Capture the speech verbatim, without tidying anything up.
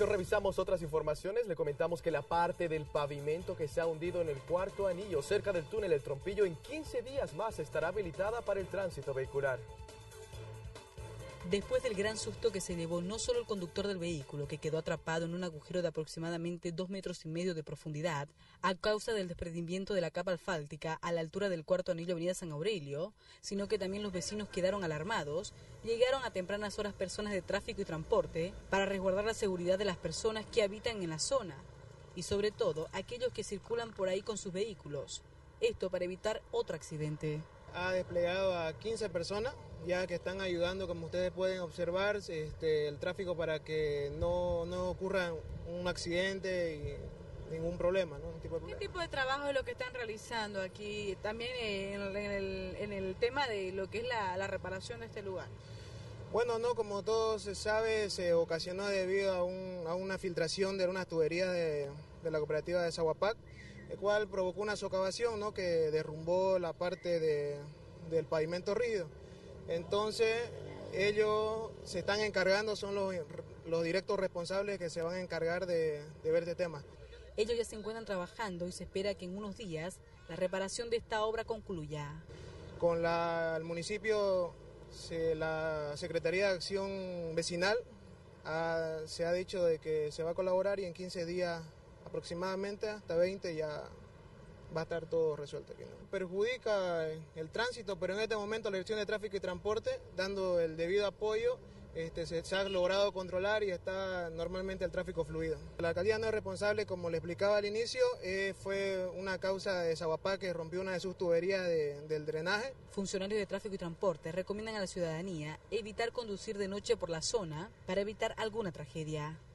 Si revisamos otras informaciones, le comentamos que la parte del pavimento que se ha hundido en el cuarto anillo cerca del túnel El Trompillo en quince días más estará habilitada para el tránsito vehicular. Después del gran susto que se llevó no solo el conductor del vehículo, que quedó atrapado en un agujero de aproximadamente dos metros y medio de profundidad a causa del desprendimiento de la capa asfáltica a la altura del cuarto anillo avenida San Aurelio, sino que también los vecinos quedaron alarmados. Llegaron a tempranas horas personas de tráfico y transporte para resguardar la seguridad de las personas que habitan en la zona y sobre todo aquellos que circulan por ahí con sus vehículos. Esto para evitar otro accidente. Ha desplegado a quince personas ya que están ayudando, como ustedes pueden observar, este, el tráfico para que no, no ocurra un accidente y ningún problema, ¿no? Un tipo de problema. ¿Qué tipo de trabajo es lo que están realizando aquí? También en, en, el, en el tema de lo que es la, la reparación de este lugar. Bueno, no, como todo se sabe, se ocasionó debido a, un, a una filtración de unas tuberías de, de la cooperativa de Zaguapac, el cual provocó una socavación, ¿no?, que derrumbó la parte de, del pavimento rígido. Entonces, ellos se están encargando, son los, los directos responsables que se van a encargar de, de ver este tema. Ellos ya se encuentran trabajando y se espera que en unos días la reparación de esta obra concluya. Con la, el municipio, se, la Secretaría de Acción Vecinal ha, se ha dicho de que se va a colaborar y en quince días aproximadamente, hasta veinte, ya va a estar todo resuelto aquí, ¿no? Perjudica el tránsito, pero en este momento la Dirección de Tráfico y Transporte, dando el debido apoyo, este, se, se ha logrado controlar y está normalmente el tráfico fluido. La alcaldía no es responsable, como le explicaba al inicio, eh, fue una causa de Zaguapac que rompió una de sus tuberías de, del drenaje. Funcionarios de Tráfico y Transporte recomiendan a la ciudadanía evitar conducir de noche por la zona para evitar alguna tragedia.